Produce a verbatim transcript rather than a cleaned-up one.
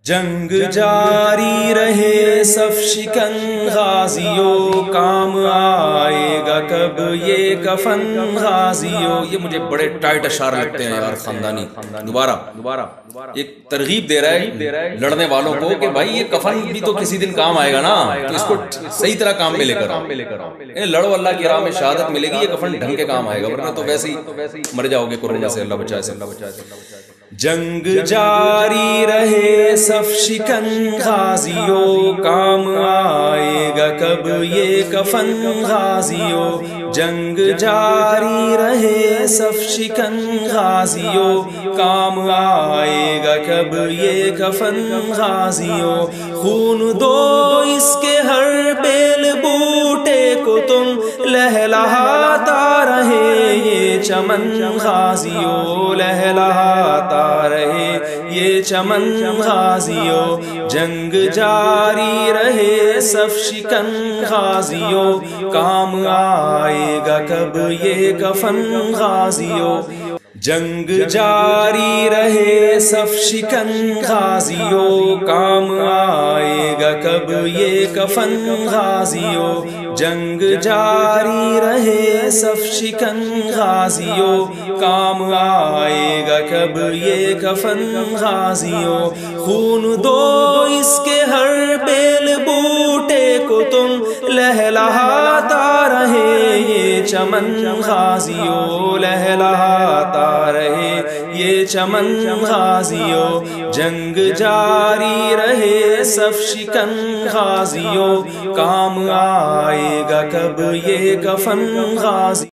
جنگ جاری رہے صف شکن غازیوں، کام آئے گا کب یہ کفن غازیوں۔ یہ مجھے بڑے ٹائٹ اشعار لگتے ہیں یار خاندانی۔ دوبارہ دوبارہ ایک ترغیب دے رہا ہے لڑنے والوں کو کہ بھائی یہ کفن بھی تو کسی دن کام آئے گا نا، تو اس کو صحیح طرح کام میں لے کر آؤ، لڑو اللہ کی راہ میں شہادت ملے گی، یہ کفن ڈھنگ کے کام آئے گا، ورنہ تو ویسے ہی مر جاؤ گے کورونا سے، اللہ بچائے سے اللہ بچائے سے اللہ بچائے سے۔ جنگ جاری رہے صف شکن غازیوں، کام آئے گا کب یہ کفن غازیوں۔ جنگ جاری رہے صف شکن غازیوں، کام آئے گا کب یہ کفن غازیوں۔ خون دو اس کے ہر بیل بوٹے کو تم لہلہاتا رہے یہ چمن غازیوں، لہلہاتا رہے یہ چمن غازیوں۔ جنگ جاری رہے صف شکن غازیوں، کام آئے گا کب یہ کفن غازیوں۔ جنگ جاری رہے صف شکن غازیوں، کام آئے گا کب یہ کفن غازیوں۔ جنگ جاری رہے صف شکن غازیوں، کام آئے گا کب یہ کفن غازیوں۔ خون دو اس کے ہر بیل بوٹے کو تم لہلہاتا رہے یہ چمن غازیوں، لہلہاتا رہے یہ چمن غازیوں۔ جنگ جاری رہے صف شکن غازیوں، کام آئے گا کب یہ کفن غازیوں۔